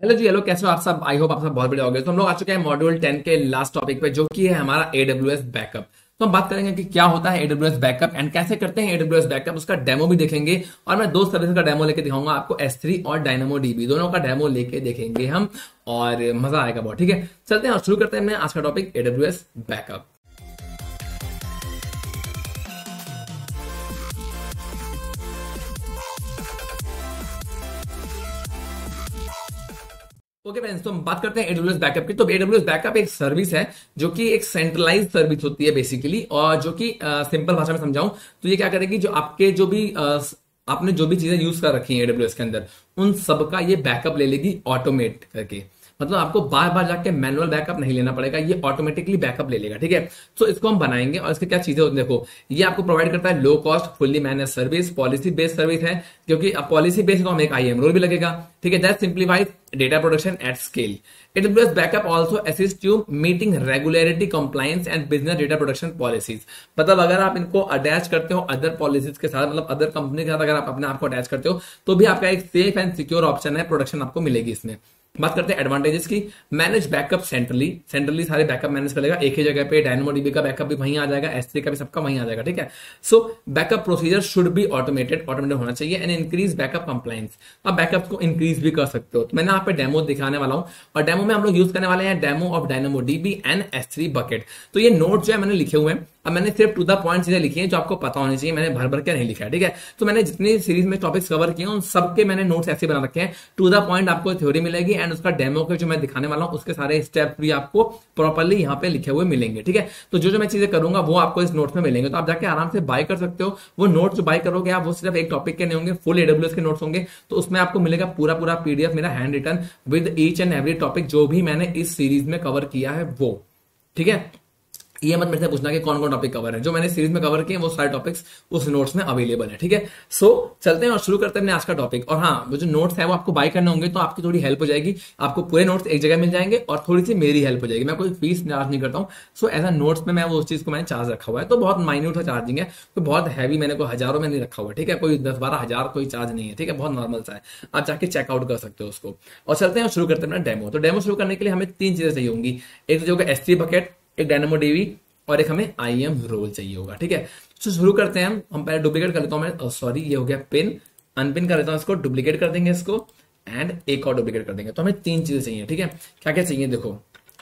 Hello जी, hello, कैसे हो आप सब। आई होप आप सब बहुत बढ़िया हो गए। तो हम लोग आ चुके हैं मॉड्यूल 10 के लास्ट टॉपिक पे, जो कि है हमारा एडब्ल्यूएस बैकअप। तो हम बात करेंगे कि क्या होता है एडब्ल्यूएस बैकअप एंड कैसे करते हैं एडब्ल्यूएस बैकअप, उसका डेमो भी देखेंगे। और मैं दो सर्विस का डेमो लेके दिखाऊंगा आपको, S3 और डायनामो डीबी दोनों का डेमो लेके देखेंगे हम, और मजा आएगा बहुत। ठीक है, चलते हैं और शुरू करते हैं अपने आज का topic AWS backup. Okay friends, तो हम बात करते हैं एडब्ल्यूएस बैकअप की। तो एडब्ल्यूएस बैकअप एक सर्विस है जो कि एक सेंट्रलाइज सर्विस होती है बेसिकली, और जो कि सिंपल भाषा में समझाऊं तो ये क्या करेगी, जो आपके जो भी आपने जो भी चीजें यूज कर रखी हैं एडब्ल्यूएस के अंदर, उन सबका ये बैकअप ले लेगी ऑटोमेट करके। मतलब आपको बार बार जाके मैनुअल बैकअप नहीं लेना पड़ेगा, ये ऑटोमेटिकली बैकअप ले लेगा। ठीक है, तो इसको हम बनाएंगे और इसके क्या चीजें होती हैं देखो। ये आपको प्रोवाइड करता है low cost fully manage service, policy based service है, क्योंकि अब पॉलिसी बेस्ड तो हमें एक आईएम रोल भी लगेगा। ठीक है, that simplifies data production at scale. AWS backup also assist you meeting regularity compliance and business data production policies. मतलब अगर आप इनको अटैच करते हो अदर पॉलिसीज के साथ, मतलब अदर कंपनी के साथ अगर आप अपने आप को अटैच करते हो, तो भी आपका एक सेफ एंड सिक्योर ऑप्शन है, प्रोडक्शन आपको मिलेगी इसमें। बात करते हैं एडवांटेजेस की। मैनेज बैकअप सेंट्रली सारे बैकअप मैनेज कर लेगा एक ही जगह पे। डायनामोडीबी का बैकअप भी वहीं आ जाएगा, S3 का भी सबका वहीं आ जाएगा। ठीक है, so backup procedure should be automated होना चाहिए एंड इंक्रीज बैकअप कंप्लायंस। आप बैकअप को इंक्रीज भी कर सकते हो। तो मैंने यहाँ पे डेमो दिखाने वाला हूँ, और डेमो में हम लोग यूज करने वाले हैं demo of DynamoDB and S3 bucket. तो ये नोट जो है मैंने लिखे हुए हैं, अब मैंने सिर्फ टू द पॉइंट चीजें लिखी हैं जो आपको पता होनी चाहिए, मैंने भर भर के नहीं लिखा है। ठीक है, तो मैंने जितनी सीरीज में टॉपिक्स कवर किए उन सबके मैंने नोट्स ऐसे बना रखे हैं। टू द पॉइंट आपको थ्योरी मिलेगी एंड उसका डेमो के जो मैं दिखाने वाला हूं उसके सारे स्टेप भी आपको प्रॉपर्ली यहाँ पे लिखे हुए मिलेंगे। ठीक है, तो जो जो मैं चीजें करूंगा वो आपको इस नोट्स में मिलेंगे, तो आप जाके आराम से बाय कर सकते हो। वो नोट्स जो बाय करोगे आप, वो सिर्फ एक टॉपिक के नहीं होंगे, फुल एडब्ल्यूएस के नोट्स होंगे। तो उसमें आपको मिलेगा पूरा पूरा पीडीएफ मेरा hand written with each and every topic जो भी मैंने इस सीरीज में कवर किया है वो। ठीक है, ये मत मेरे से पूछना कि कौन कौन टॉपिक कवर है, जो मैंने सीरीज में कवर किए वो सारे टॉपिक्स उस नोट्स में अवेलेबल है। ठीक है, सो चलते हैं और शुरू करते हैं अपने आज का टॉपिक। और हाँ, वो जो नोट्स है वो आपको बाय करने होंगे, तो आपकी थोड़ी हेल्प हो जाएगी। आपको पूरे नोट्स एक जगह मिल जाएंगे और थोड़ी सी मेरी हेल्प हो जाएगी। मैं कोई फीस चार्ज नहीं करता हूँ, सो एज अ नोट्स में मैं वो उस चीज को मैंने चार्ज रखा हुआ है, तो बहुत माइन्यूट है चार्जिंग है, तो बहुत हैवी मैंने कोई हजारों में नहीं रखा हुआ है। ठीक है, कोई 10-12 हजार कोई चार्ज नहीं है। ठीक है, बहुत नॉर्मल सा है, आप जाके चेकआउट कर सकते हो उसको। और चलते हैं और शुरू करते हैं अपना डेमो। तो डेमो शुरू करने के लिए हमें तीन चीजें चाहिए होंगी। एक जो होगा S3 बकेट, एक डायनामोडीबी, और एक हमें आईएम रोल चाहिए होगा। ठीक है, तो शुरू करते हैं हम पहले डुप्लीकेट कर लेता हूं मैं, सॉरी ये हो गया पिन, अनपिन कर लेता हूं इसको, डुप्लीकेट कर देंगे इसको, एंड एक और डुप्लीकेट कर देंगे। तो हमें तीन चीजें चाहिए। ठीक है, क्या क्या चाहिए देखो।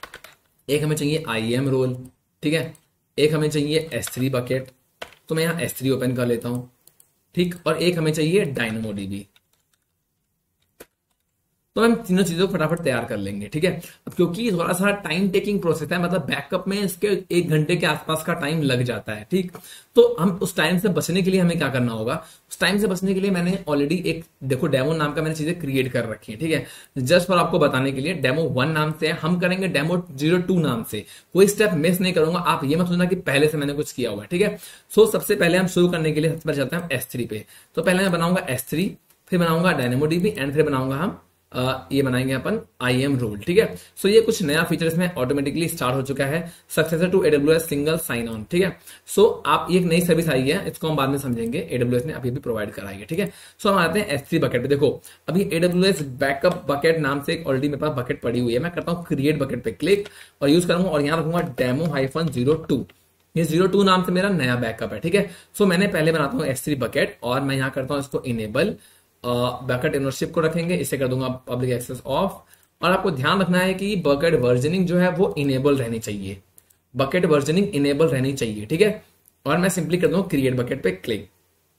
एक हमें चाहिए आईएम रोल, ठीक है, एक हमें चाहिए S3 बकेट, तो मैं यहां S3 ओपन कर लेता हूं, ठीक, और एक हमें चाहिए डायनामोडीबी। तो हम तीनों चीजों को फटाफट तैयार कर लेंगे। ठीक है, अब क्योंकि थोड़ा सा टाइम टेकिंग प्रोसेस है, मतलब बैकअप में इसके 1 घंटे के आसपास का टाइम लग जाता है। ठीक, तो हम उस टाइम से बचने के लिए हमें क्या करना होगा, उस टाइम से बचने के लिए मैंने ऑलरेडी एक देखो डेमो नाम का मैंने चीजें क्रिएट कर रखी है। ठीक है, जस्ट फॉर आपको बताने के लिए, डेमो 1 नाम से है, हम करेंगे डेमो 02 नाम से। कोई स्टेप मिस नहीं करूंगा, आप ये मत सोचना कि पहले से मैंने कुछ किया हुआ है। ठीक है, सो सबसे पहले हम शुरू करने के लिए सबसे पहले चलते हैं S3 पे। तो पहले मैं बनाऊंगा S3, फिर बनाऊंगा डायनामोडीबी, एंड फिर बनाऊंगा हम ये बनाएंगे अपन आईएम रोल। ठीक है, सो ये कुछ नया फीचर इसमें ऑटोमेटिकली स्टार्ट हो चुका है, successor to AWS single sign on. ठीक है, सो आप ये एक नई सर्विस आई है, इसको हम बाद में समझेंगे, AWS ने अभी भी प्रोवाइड कराई है। ठीक है, सो हम आते हैं S3 बकेट पे। देखो अभी AWS बैकअप बकेट नाम से एक ऑलरेडी मेरे पास बकेट पड़ी हुई है, मैं करता हूँ क्रिएट बकेट पे क्लिक और यूज करूंगा, और यहाँ रखूंगा डेमो-02। ये 02 नाम से मेरा नया बैकअप है। ठीक है, सो मैंने पहले बनाता हूँ S3 बकेट, और मैं यहाँ करता हूँ इसको इनेबल, बकेट ओनरशिप को रखेंगे, इसे कर दूंगा पब्लिक एक्सेस ऑफ। और आपको ध्यान रखना है कि बकेट वर्जनिंग जो है वो इनेबल रहनी चाहिए, बकेट वर्जनिंग इनेबल रहनी चाहिए। ठीक है, और मैं सिंपली कर दूंगा क्रिएट बकेट पे क्लिक।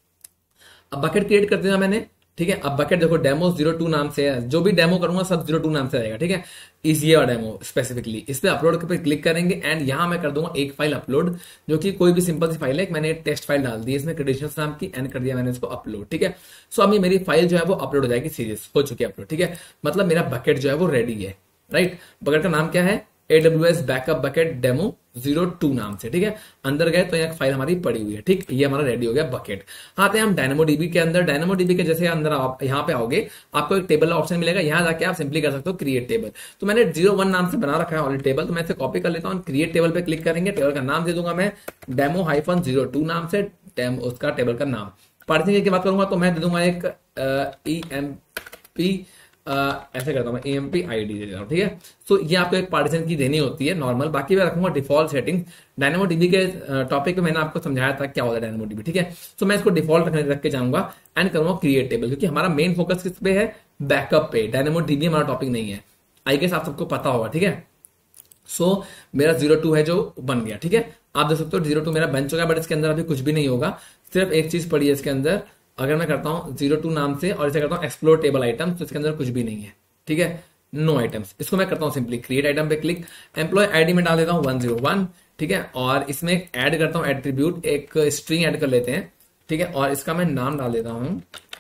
अब बकेट क्रिएट कर दिया मैंने। ठीक है, अब बकेट देखो डेमो-02 नाम से है, जो भी डेमो करूंगा सब 02 नाम से आएगा। ठीक है, इस ये डेमो स्पेसिफिकली इस पे अपलोड पे क्लिक करेंगे, एंड यहां मैं कर दूंगा एक फाइल अपलोड, जो कि कोई भी सिंपल सी फाइल है, मैंने एक टेक्स्ट फाइल डाल दी इसमें क्रेडेंशियल्स नाम की, एंड कर दिया मैंने इसको अपलोड। ठीक है, सो अब ये मेरी फाइल जो है वो अपलोड हो जाएगी, सीरीज हो चुकी है अपलोड। ठीक है, मतलब मेरा बकेट जो है वो रेडी है। राइट, बकेट का नाम क्या है, AWS बैकअप बकेट डेमो-02 नाम से। ठीक है, अंदर गए तो एक फाइल हमारी पड़ी हुई है। ठीक, ये हमारा रेडी हो गया बकेट। आते हैं हम डायनामोडीबी के अंदर। डायनामोडीबी के जैसे अंदर आप यहाँ पे आओगे, आपको एक टेबल ऑप्शन मिलेगा, यहाँ जाके आप सिंपली कर सकते हो क्रिएट टेबल। तो मैंने 01 नाम से बना रखा है ऑलरेडी टेबल, तो मैं इसे कॉपी कर लेता हूँ, क्रिएट टेबल पे क्लिक करेंगे, टेबल का नाम दे दूंगा मैं डेमो-02 नाम से, उसका टेबल का नाम। पार्सिंग की बात करूंगा तो मैं दे दूंगा एक EMP ऐसे करता हूँ मैं AMP ID दे देता हूँ, ठीक है। सो ये आपको एक पार्टीशन की देनी होती है नॉर्मल, बाकी मैं रखूंगा डिफॉल्ट सेटिंग। डायनामोडीबी के टॉपिक पे मैंने आपको समझाया था क्या होता है डायनामोडीबी, ठीक है। सो मैं इसको डिफॉल्ट रख के जाऊंगा एंड करूंगा क्रिएट टेबल, क्योंकि हमारा मेन फोकस किस पे है, बैकअप पे। डायनामोडीबी हमारा टॉपिक नहीं है, आई गेस आप सबको पता होगा, ठीक है। सो मेरा 02 है जो बन गया, ठीक है। आप देख सकते हो 02 मेरा बन चुका है, बट इसके अंदर अभी कुछ भी नहीं होगा। सिर्फ एक चीज पड़ी है इसके अंदर, अगर मैं करता हूं 02 नाम से और इसे करता हूं एक्सप्लोर टेबल आइटम, तो इसके अंदर कुछ भी नहीं है, ठीक है, नो आइटम्स। इसको मैं करता हूं सिंपली क्रिएट आइटम पे क्लिक, एम्प्लॉय आईडी में डाल देता हूं 101, ठीक है। और इसमें ऐड करता हूं एट्रीब्यूट, एक स्ट्रिंग ऐड कर लेते हैं, ठीक है। और इसका मैं नाम डाल देता हूं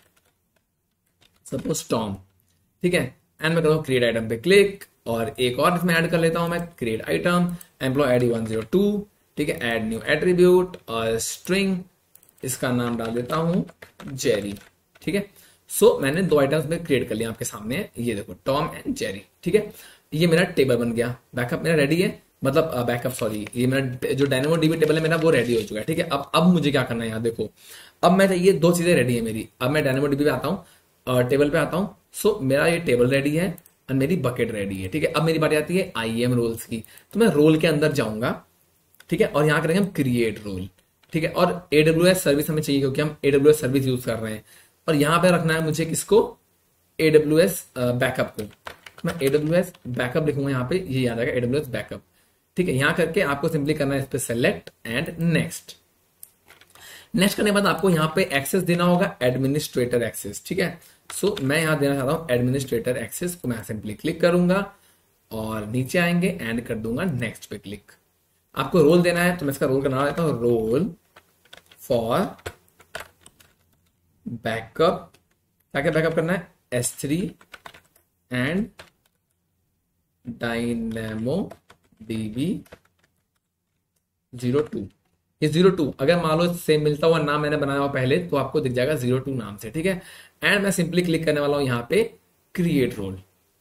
सपोज टॉम, ठीक है। एंड मैं करता हूं क्रिएट आइटम पे क्लिक, और एक और इसमें ऐड कर लेता हूं मैं क्रिएट आइटम, एम्प्लॉय आईडी 102, ठीक है। ऐड न्यू एट्रीब्यूट और स्ट्रिंग, इसका नाम डाल देता हूं जेरी, ठीक है। सो मैंने 2 आइटम्स में क्रिएट कर लिया आपके सामने, ये देखो टॉम एंड जेरी, ठीक है। ये मेरा टेबल बन गया, बैकअप मेरा रेडी है, मतलब बैकअप सॉरी, ये मेरा जो डायनामोडीबी टेबल है मेरा वो रेडी हो चुका है, ठीक है। अब मुझे क्या करना है यहाँ देखो, अब मैं ये 2 चीजें रेडी है मेरी। अब मैं डायनामोडीबी पे आता हूँ, टेबल पे आता हूँ। सो मेरा ये टेबल रेडी है और मेरी बकेट रेडी है, ठीक है। अब मेरी बात आती है IAM रोल्स की, तो मैं रोल के अंदर जाऊंगा, ठीक है। और यहाँ करेंगे हम क्रिएट रोल, ठीक है। और AWS सर्विस हमें चाहिए क्योंकि हम AWS सर्विस यूज कर रहे हैं, और यहाँ पे रखना है मुझे किसको, AWS बैकअप को। मैं AWS बैकअप लिखूंगा यहाँ पे, ये याद आएगा AWS बैकअप, ठीक है। यहाँ करके आपको सिंपली करना है इस पे सेलेक्ट एंड नेक्स्ट। नेक्स्ट करने के बाद आपको यहाँ पे एक्सेस देना होगा, एडमिनिस्ट्रेटर एक्सेस, ठीक है। सो मैं यहाँ देना चाहता हूँ एडमिनिस्ट्रेटर एक्सेस को, मैं सिंपली क्लिक करूंगा और नीचे आएंगे एंड कर दूंगा नेक्स्ट पे क्लिक। आपको रोल देना है, तो मैं इसका रोल का नाम देता हूँ रोल फॉर बैकअप। क्या क्या बैकअप करना है, S3 एंड DynamoDB 02। ये 02 अगर मान लो सेम मिलता हुआ नाम मैंने बनाया हुआ पहले, तो आपको दिख जाएगा 02 नाम से, ठीक है। एंड मैं सिंपली क्लिक करने वाला हूं यहाँ पे क्रिएट रोल,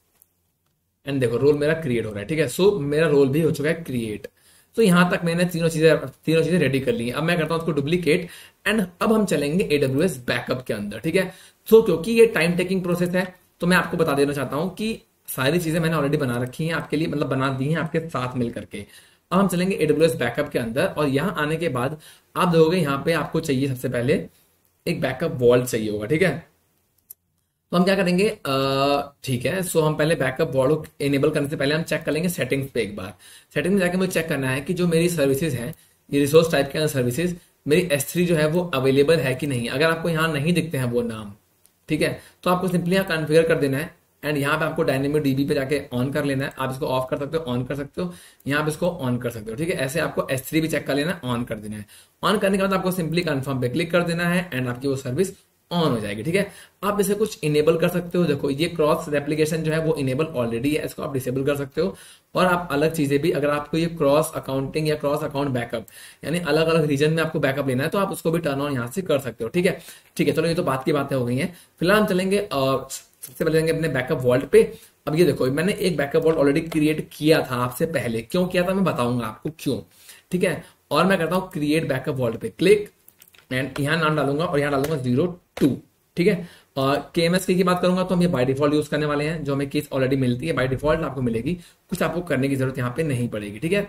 एंड देखो रोल मेरा क्रिएट हो रहा है, ठीक है। सो मेरा रोल भी हो चुका है क्रिएट। तो यहां तक मैंने तीनों चीजें रेडी कर ली हैं। अब मैं करता हूं उसको डुप्लीकेट, एंड अब हम चलेंगे AWS बैकअप के अंदर, ठीक है। सो क्योंकि ये टाइम टेकिंग प्रोसेस है, तो मैं आपको बता देना चाहता हूं कि सारी चीजें मैंने ऑलरेडी बना रखी हैं आपके लिए, मतलब बना दी हैं आपके साथ मिल करके। अब हम चलेंगे AWS बैकअप के अंदर, और यहां आने के बाद आप देखोगे यहाँ पे आपको चाहिए सबसे पहले एक बैकअप वॉल्ट चाहिए होगा, ठीक है। तो हम क्या करेंगे, ठीक है। सो हम पहले बैकअप वॉल्ट इनेबल करने से पहले हम चेक कर लेंगे सेटिंग्स पे एक बार। सेटिंग में जाके मुझे चेक करना है कि जो मेरी सर्विसेज हैं, ये रिसोर्स टाइप के अंदर सर्विसेज, मेरी S3 जो है वो अवेलेबल है कि नहीं। अगर आपको यहाँ नहीं दिखते हैं वो नाम, ठीक है, तो आपको सिंपली यहाँ कॉन्फ़िगर कर देना है, एंड यहाँ पे आपको डायनेमोडीबी पे जाके ऑन कर लेना है। आप इसको ऑफ कर सकते हो, ऑन कर सकते हो, यहाँ पे इसको ऑन कर सकते हो, ठीक है। ऐसे आपको S3 भी चेक कर लेना है, ऑन कर देना है। ऑन करने के बाद आपको सिंपली कंफर्म पे क्लिक कर देना है, एंड आपकी वो सर्विस ऑन हो जाएगी, ठीक है। आप इसे कुछ इनेबल कर सकते हो, देखो ये क्रॉस रेप्लिकेशन जो है वो इनेबल ऑलरेडी है, इसको आप डिसेबल कर सकते हो। और आप अलग चीजें भी, अगर आपको ये क्रॉस अकाउंटिंग या क्रॉस अकाउंट बैकअप, यानी अलग अलग रीजन में आपको बैकअप लेना है, तो आप उसको भी टर्न ऑन यहाँ से कर सकते हो, ठीक है। ठीक है, चलो ये तो बात की बातें हो गई हैं। फिलहाल हम चलेंगे और सबसे पहले जाएंगे अपने बैकअप वॉल्ट पे। अब ये देखो मैंने एक बैकअप वॉल्ट ऑलरेडी क्रिएट किया था आपसे पहले, क्यों किया था मैं बताऊंगा आपको क्यों, ठीक है। और मैं करता हूँ क्रिएट बैकअप वॉल्ट पे क्लिक, एंड यहाँ नाम डालूंगा और यहाँ डालूंगा 02, ठीक है। और KMS की बात करूंगा तो हम ये बाय डिफॉल्ट यूज करने वाले हैं, जो हमें कीज ऑलरेडी मिलती है बाय डिफॉल्ट आपको मिलेगी, कुछ आपको करने की जरूरत यहाँ पे नहीं पड़ेगी, ठीक है।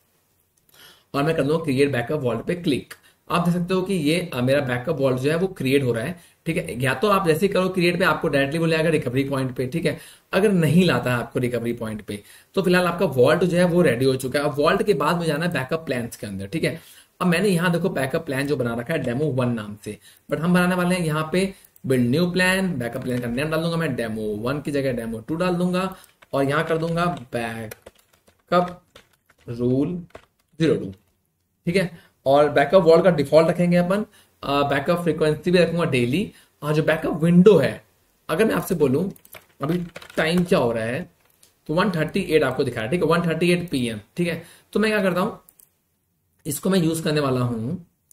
और मैं कर दूंगा क्रिएट बैकअप वॉल्ट पे क्लिक। आप देख सकते हो कि ये मेरा बैकअप वॉल्ट जो है वो क्रिएट हो रहा है, ठीक है। या तो आप जैसे ही करो क्रिएट पे आपको डायरेक्टली बोले आएगा रिकवरी पॉइंट पे, ठीक है। अगर नहीं लाता है आपको रिकवरी पॉइंट पे, तो फिलहाल आपका वॉल्ट जो है वो रेडी हो चुका है। अब वॉल्ट के बाद में जाना है बैकअप प्लान्स के अंदर, ठीक है। अब मैंने यहाँ देखो बैकअप प्लान जो बना रखा है डेमो 1 नाम से, बट हम बनाने वाले हैं यहाँ पे build new plan. Backup plan का नेम डाल दूंगा मैं डेमो 1 की जगह डेमो 2 डाल दूंगा, और यहाँ कर दूंगा बैकअप रूल 02, ठीक है। और बैकअप वॉल्ट का डिफॉल्ट रखेंगे अपन, बैकअप फ्रीक्वेंसी भी रखूंगा डेली। और जो बैकअप विंडो है, अगर मैं आपसे बोलूं अभी टाइम क्या हो रहा है, तो 1:38 आपको दिखा रहा है, ठीक है, 1:38 PM, ठीक है। तो मैं क्या करता हूं, इसको मैं यूज करने वाला हूं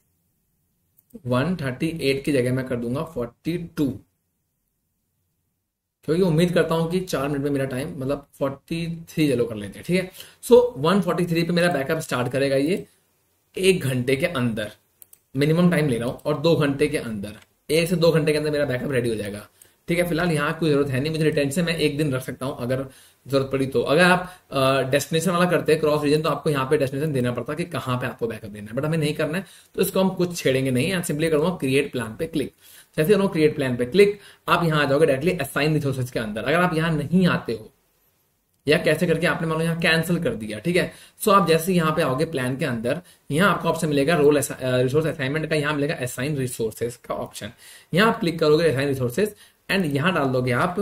1:38 की जगह मैं कर दूंगा 42, क्योंकि उम्मीद करता हूं कि 4 मिनट में मेरा टाइम, मतलब 43 चलो कर लेते हैं, ठीक है। सो 1:43 पे मेरा बैकअप स्टार्ट करेगा, ये 1 घंटे के अंदर मिनिमम टाइम ले रहा हूं, और 2 घंटे के अंदर, 1 से 2 घंटे के अंदर मेरा बैकअप रेडी हो जाएगा, ठीक है, फिलहाल यहाँ कोई जरूरत है नहीं, मुझे रिटेंशन में एक दिन रख सकता हूँ अगर जरूरत पड़ी तो। अगर आप डेस्टिनेशन वाला करते हैं क्रॉस रीजन, तो आपको यहाँ पे डेस्टिनेशन देना पड़ता है कि कहाँ पे आपको बैकअप देना है, बट हमें नहीं करना है, तो इसको हम कुछ छेड़ेंगे नहीं। यहाँ सिंपली करूंगा क्रिएट प्लान पे क्लिक। जैसे करूँगा क्रिएट प्लान पे क्लिक, आप यहाँ आ जाओगे डायरेक्टली असाइन रिसोर्सेज के अंदर। अगर आप यहाँ नहीं आते हो या कैसे करके आपने मान लो यहाँ कैंसिल कर दिया, ठीक है, सो आप जैसे यहाँ पे आओगे प्लान के अंदर, यहाँ आपको ऑप्शन मिलेगा रोल रिसोर्स असाइनमेंट का, यहाँ मिलेगा असाइन रिसोर्सेज का ऑप्शन। यहाँ आप क्लिक करोगे असाइन रिसोर्सेज एंड यहाँ डाल दोगे आप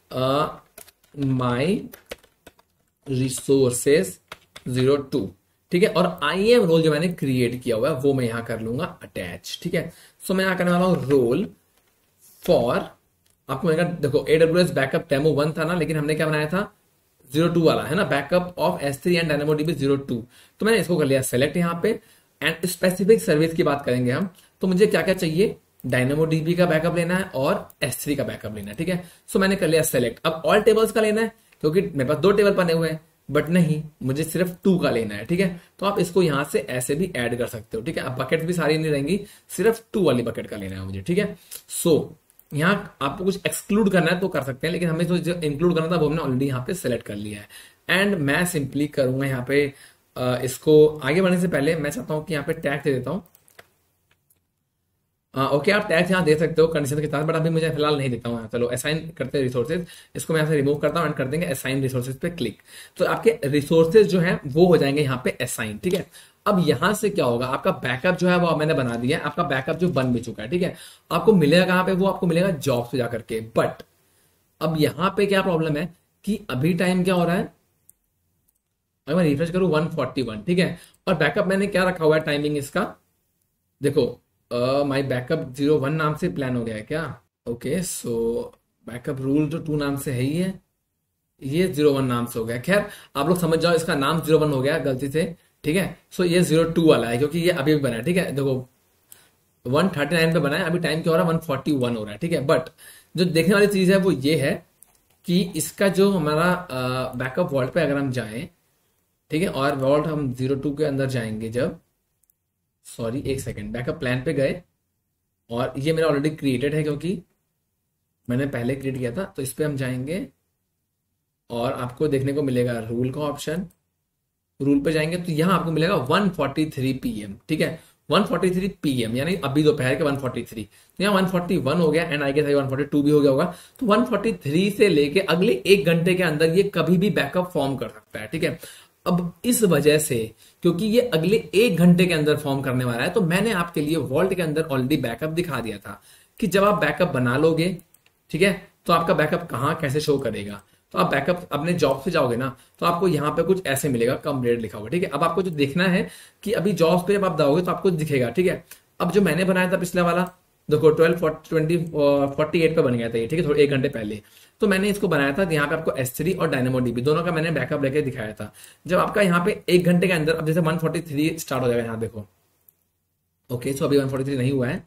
माई रिसोर्सेज 02, ठीक है, और IAM रोल जो मैंने क्रिएट किया हुआ है वो मैं यहाँ कर लूंगा अटैच, ठीक है। सो मैं यहाँ करने वाला हूँ रोल फॉर, आपको मिलेगा, देखो AWS बैकअप डेमो 1 था ना, लेकिन हमने क्या बनाया था 02 वाला, है ना, backup of S3 and DynamoDB 02। तो मैंने इसको कर लिया सेलेक्ट यहाँ पे, एंड स्पेसिफिक सर्विस की बात करेंगे हम, तो मुझे क्या क्या चाहिए, DynamoDB का बैकअप लेना है और S3 का बैकअप लेना है, ठीक है। सो मैंने कर लिया सेलेक्ट। अब ऑल टेबल्स का लेना है क्योंकि मेरे पास 2 टेबल बने हुए हैं, बट नहीं, मुझे सिर्फ 2 का लेना है, ठीक है। तो आप इसको यहां से ऐसे भी ऐड कर सकते हो, ठीक है। अब बकेट भी सारी नहीं रहेंगी, सिर्फ 2 वाली बकेट का लेना है मुझे, ठीक है। सो यहाँ आपको कुछ एक्सक्लूड करना है तो कर सकते हैं, लेकिन हमें जो इंक्लूड करना था वो हमने ऑलरेडी यहाँ पे सेलेक्ट कर लिया है। एंड मैं सिंपली करूंगा यहाँ पे इसको आगे बढ़ने से पहले मैं चाहता हूं कि यहाँ पे टैग दे देता हूं। ओके, आप टैग यहाँ दे सकते हो कंडीशन के साथ, बट अभी मुझे फिलहाल नहीं देता हूँ। चलो असाइन करते हैं रिसोर्सेज, इसको मैं यहाँ से रिमूव करता हूँ एंड कर देंगे असाइन रिसोर्सेज पे क्लिक। तो आपके रिसोर्सेज जो है वो हो जाएंगे यहाँ पे असाइन, ठीक है। अब यहां से क्या होगा, आपका बैकअप जो है वो मैंने बना दिया है, आपका बैकअप जो बन भी चुका है, ठीक है। आपको मिलेगा कहाँ पे, वो आपको मिलेगा जॉब से जाकर के। बट अब यहाँ पे क्या प्रॉब्लम है कि अभी टाइम क्या हो रहा है, अगर मैं रिफ्रेश करूँ 141, ठीक है, और बैकअप मैंने क्या रखा हुआ है टाइमिंग इसका, देखो माई बैकअप 01 नाम से प्लान हो गया है क्या। ओके, सो बैकअप रूल तो 2 नाम से है ही है, ये 01 नाम से हो गया। खैर आप लोग समझ जाओ, इसका नाम 01 हो गया गलती से, ठीक है। सो ये 02 वाला है क्योंकि ये अभी भी बना है, ठीक है। देखो 139 पे बना है, अभी टाइम क्या हो रहा है 141 हो रहा है, ठीक है। बट जो देखने वाली चीज है वो ये है कि इसका जो हमारा बैकअप वॉल्ट पे अगर हम जाएं, ठीक है, और वॉल्ट हम 02 के अंदर जाएंगे जब, सॉरी एक सेकेंड, बैकअप प्लान पे गए और ये मेरा ऑलरेडी क्रिएटेड है क्योंकि मैंने पहले क्रिएट किया था। तो इस पे हम जाएंगे और आपको देखने को मिलेगा रूल का ऑप्शन, रूल पे जाएंगे तो यहाँ आपको मिलेगा 143 PM, ठीक है, 143 PM यानी अभी दोपहर के 143, तो यहाँ 141 हो गया एंड आई गेस 142 भी हो गया होगा। तो 143 से लेके अगले 1 घंटे के अंदर ये कभी भी बैकअप फॉर्म कर सकता है, ठीक है। अब इस वजह से क्योंकि ये अगले 1 घंटे के अंदर फॉर्म करने वाला है, तो मैंने आपके लिए वॉल्ट के अंदर ऑलरेडी बैकअप दिखा दिया था कि जब आप बैकअप बना लोगे, ठीक है, तो आपका बैकअप कहाँ कैसे शो करेगा। तो आप बैकअप अपने जॉब से जाओगे ना, तो आपको यहाँ पे कुछ ऐसे मिलेगा कंप्लीट लिखा हुआ, ठीक है। अब आपको जो देखना है कि अभी जॉब पे जब आप जाओगे तो आपको दिखेगा, ठीक है। अब जो मैंने बनाया था पिछला वाला, देखो 48 पे बन गया था ये, ठीक है, थोड़े 1 घंटे पहले। तो मैंने इसको बनाया था, यहाँ पे आपको S3 और DynamoDB दोनों का मैंने बैकअप लेके दिखाया था। जब आपका यहाँ पे 1 घंटे के अंदर, अब जैसे 143 स्टार्ट हो जाएगा यहाँ देखो, ओके, सो अभी 143 नहीं हुआ है,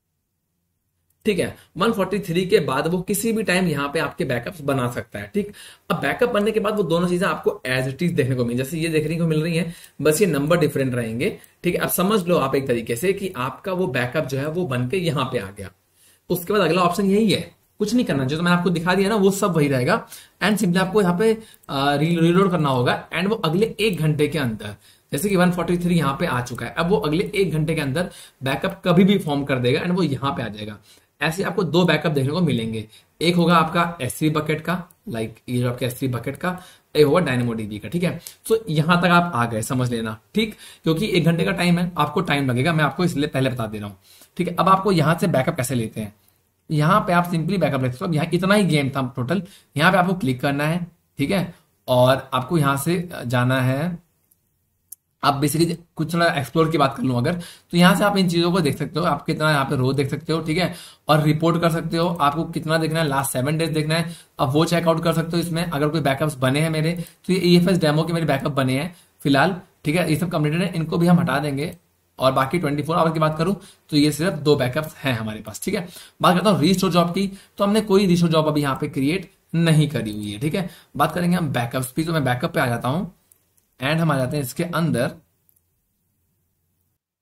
ठीक है। 143 के बाद वो किसी भी टाइम यहाँ पे आपके बैकअप्स बना सकता है, ठीक। अब बैकअप बनने के बाद वो दोनों चीजें आपको एज इट इज देखने को मिल, जैसे ये देखने को मिल रही है, बस ये नंबर डिफरेंट रहेंगे, ठीक है। अब समझ लो आप एक तरीके से कि आपका वो बैकअप जो है वो बन के यहाँ पे आ गया। उसके बाद अगला ऑप्शन यही है, कुछ नहीं करना, जो तो मैंने आपको दिखा दिया ना वो सब वही रहेगा। एंड सिंपली आपको यहाँ पे रीलोड करना होगा एंड वो अगले 1 घंटे के अंदर, जैसे कि 143 यहाँ पे आ चुका है, अब वो अगले 1 घंटे के अंदर बैकअप कभी भी फॉर्म कर देगा एंड वो यहाँ पे आ जाएगा। ऐसे आपको 2 बैकअप देखने को मिलेंगे, एक होगा आपका S3 बकेट का, लाइक ये जो आपके S3 बकेट का, एक होगा DynamoDB का, ठीक है। तो यहां तक आप आ गए, समझ लेना, ठीक, क्योंकि 1 घंटे का टाइम है, आपको टाइम लगेगा, मैं आपको इसलिए पहले बता दे रहा हूं, ठीक है। अब आपको यहां से बैकअप कैसे लेते हैं, यहाँ पे आप सिंपली बैकअप लेते हो। अब यहाँ इतना ही गेम था टोटल, यहाँ पे आपको क्लिक करना है, ठीक है, और आपको यहां से जाना है। आप बेसिकली कुछ थोड़ा एक्सप्लोर की बात कर लूं अगर, तो यहां से आप इन चीजों को देख सकते हो, आप कितना यहाँ पे रो देख सकते हो, ठीक है, और रिपोर्ट कर सकते हो, आपको कितना देखना है, लास्ट 7 डेज देखना है, अब वो चेकआउट कर सकते हो इसमें। अगर कोई बैकअप्स बने हैं मेरे, तो ये EFS डेमो के मेरे बैकअप बने हैं फिलहाल, ठीक है, ये सब कंप्लीटेड है, इनको भी हम हटा देंगे। और बाकी 24 आवर की बात करूं तो ये सिर्फ 2 बैकअप्स हैं हमारे पास, ठीक है। बात करता हूँ रीस्टोर जॉब की, तो हमने कोई रीस्टोर जॉब अभी यहाँ पे क्रिएट नहीं करी हुई है, ठीक है। बात करेंगे हम बैकअप्स की, तो मैं बैकअप पे आ जाता हूँ एंड हम आ जाते हैं इसके अंदर,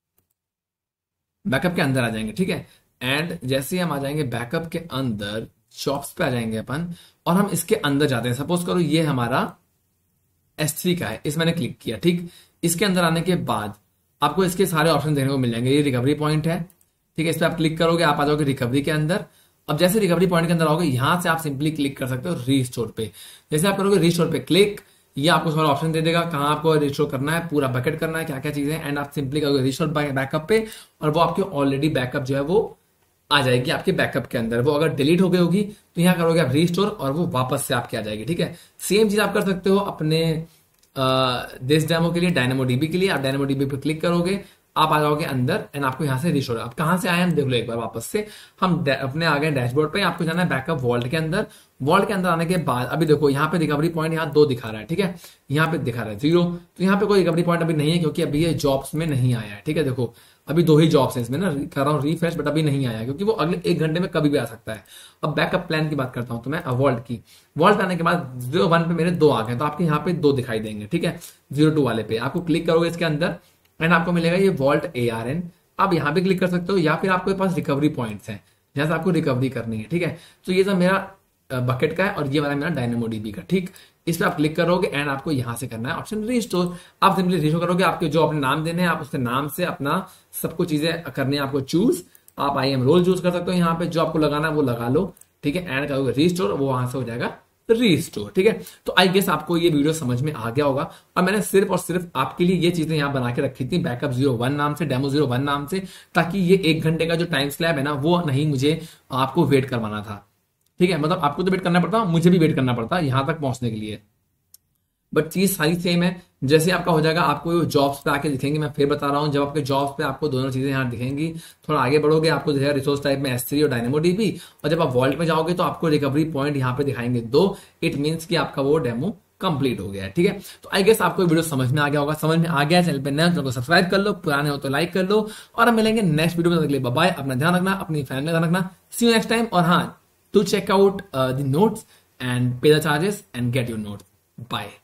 बैकअप के अंदर आ जाएंगे, ठीक है। एंड जैसे ही हम आ जाएंगे बैकअप के अंदर, जॉब्स पे आ जाएंगे अपन और हम इसके अंदर जाते हैं। सपोज करो ये हमारा S3 का है, इस मैंने क्लिक किया, ठीक। इसके अंदर आने के बाद आपको इसके सारे ऑप्शन देखने को मिल जाएंगे। ये रिकवरी पॉइंट है, ठीक है, इस पर आप क्लिक करोगे, आप आ जाओगे रिकवरी के अंदर। अब जैसे रिकवरी पॉइंट के अंदर आओगे, यहां से आप सिंपली क्लिक कर सकते हो रीस्टोर पे। जैसे आप करोगे रीस्टोर पे क्लिक, ये आपको सारा ऑप्शन दे देगा कहां आपको रिस्टोर करना है, पूरा बकेट करना है, क्या क्या चीजें, एंड आप सिंपली करोगे रिस्टोर बैकअप पे और वो आपके ऑलरेडी बैकअप जो है वो आ जाएगी आपके बैकअप के अंदर। वो अगर डिलीट हो गई होगी तो यहाँ करोगे आप रीस्टोर और वो वापस से आपके आ जाएगी, ठीक है। सेम चीज आप कर सकते हो अपने दिस डेमो के लिए, डायनेमोडीबी के लिए। आप डायनेमोडीबी पे क्लिक करोगे, आप आ जाओगे अंदर एंड आपको यहाँ से रिस्टोर। आप कहां से आए हम देख लो एक बार वापस से। हम अपने आ गए डैशबोर्ड पे, आपको जाना है बैकअप वॉल्ट के अंदर। वॉल्ट के अंदर आने के बाद अभी देखो यहाँ पे रिकवरी पॉइंट यहाँ 2 दिखा रहा है, ठीक है, यहाँ पे दिखा रहा है 0। तो यहाँ पे कोई रिकवरी पॉइंट अभी नहीं है क्योंकि अभी ये जॉब्स में नहीं आया है, ठीक है। देखो अभी 2 ही जॉब्स हैं इसमें ना, कर रहा हूँ रिफ्रेश, बट अभी नहीं आया क्योंकि वो अगले 1 घंटे में कभी भी आ सकता है। अब बैकअप प्लान की बात करता हूं तो मैं वॉल्ट की, वॉल्ट आने के बाद 01 पे मेरे 2 आ गए, तो आपके यहाँ पे 2 दिखाई देंगे, ठीक है। 02 वाले पे आपको क्लिक करोगे इसके अंदर एंड आपको मिलेगा ये वॉल्ट ARN। आप यहाँ पे क्लिक कर सकते हो या फिर आपके पास रिकवरी पॉइंट्स हैं जहां से आपको रिकवरी करनी है, ठीक है। तो ये सब मेरा बकेट का है और ये वाला मेरा डायनेमोडीबी का, ठीक। इस पर आप क्लिक करोगे एंड आपको यहां से करना है ऑप्शन रीस्टोर। आप सिंपली रीस्टोर करोगे, आपके जो अपने नाम देने हैं आप उसके नाम से अपना सब कुछ चीजें करनी है आपको चूज। आप IAM रोल चूज कर सकते हो, यहाँ पे जो आपको लगाना है वो लगा लो, ठीक है। एंड करोगे रीस्टोर, वो वहां से हो जाएगा रीस्टोर, ठीक है। तो आई गेस आपको ये वीडियो समझ में आ गया होगा और मैंने सिर्फ और सिर्फ आपके लिए ये चीजें यहां बना के रखी थी बैकअप 01 नाम से, डेमो 01 नाम से, ताकि ये 1 घंटे का जो टाइम स्लैब है ना वो नहीं मुझे आपको वेट करवाना था, ठीक है। मतलब आपको तो वेट करना पड़ता, मुझे भी वेट करना पड़ता यहां तक पहुंचने के लिए, बट चीज सारी सेम है। जैसे आपका हो जाएगा आपको जॉब्स पे आके दिखेंगे, मैं फिर बता रहा हूं, जब आपके जॉब्स पे आपको दोनों चीजें यहाँ दिखेंगी, थोड़ा आगे बढ़ोगे आपको दिखेगा रिसोर्स टाइप में S3 और डायनेमोडीबी, और जब आप वॉल्ट में जाओगे तो आपको रिकवरी पॉइंट यहाँ पे दिखाएंगे 2। इट मीन्स कि आपका वो डेमो कंप्लीट हो गया है, ठीक है। तो आई गेस आपको वीडियो समझ में आ गया होगा। समझ में आ गया, चैनल पे नए हो तो सब्सक्राइब कर लो, पुराने हो तो लाइक कर लो, और हम मिलेंगे नेक्स्ट वीडियो में। अगले बाय, अपना ध्यान रखना, अपनी फैमिली का ध्यान रखना। See you next time. और हाँ, to check out the notes and pay the charges and get your notes. Bye.